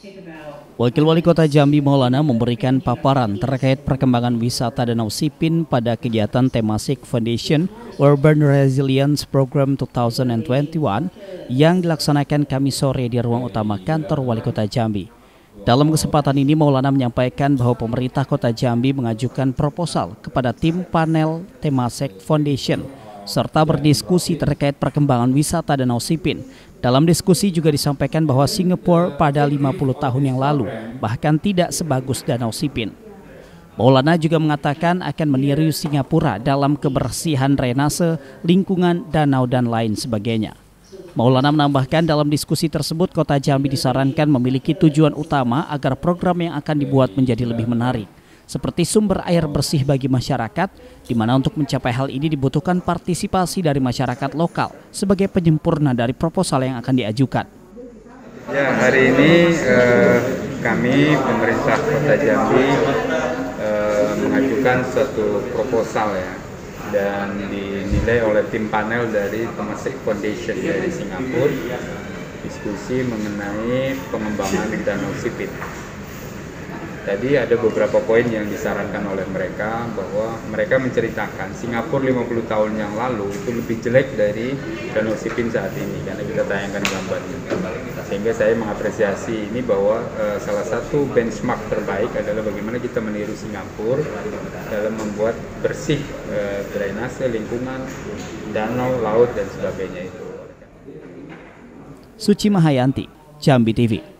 Wakil Wali Kota Jambi Maulana memberikan paparan terkait perkembangan wisata Danau Sipin pada kegiatan Temasek Foundation Urban Resilience Program 2021 yang dilaksanakan Kamis sore di ruang utama kantor Wali Kota Jambi. Dalam kesempatan ini Maulana menyampaikan bahwa pemerintah Kota Jambi mengajukan proposal kepada tim panel Temasek Foundation serta berdiskusi terkait perkembangan wisata Danau Sipin. Dalam diskusi juga disampaikan bahwa Singapura pada 50 tahun yang lalu bahkan tidak sebagus Danau Sipin. Maulana juga mengatakan akan meniru Singapura dalam kebersihan drainase, lingkungan, danau, dan lain sebagainya. Maulana menambahkan dalam diskusi tersebut Kota Jambi disarankan memiliki tujuan utama agar program yang akan dibuat menjadi lebih menarik, seperti sumber air bersih bagi masyarakat, di mana untuk mencapai hal ini dibutuhkan partisipasi dari masyarakat lokal sebagai penyempurna dari proposal yang akan diajukan. Ya, hari ini kami pemerintah Kota Jambi mengajukan suatu proposal ya, dan dinilai oleh tim panel dari Temasek Foundation dari Singapura, diskusi mengenai pengembangan Danau Sipin. Tadi ada beberapa poin yang disarankan oleh mereka, bahwa mereka menceritakan Singapura 50 tahun yang lalu itu lebih jelek dari Danau Sipin saat ini, karena kita tayangkan gambarnya. Sehingga saya mengapresiasi ini bahwa salah satu benchmark terbaik adalah bagaimana kita meniru Singapura dalam membuat bersih drainase, lingkungan, danau, laut, dan sebagainya itu. Suci Mahayanti, Jambi TV.